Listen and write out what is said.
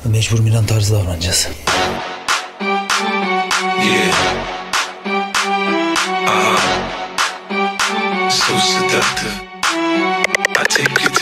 Mecbur Miran tarzı davranacağız. Yeah. So seductive. I take you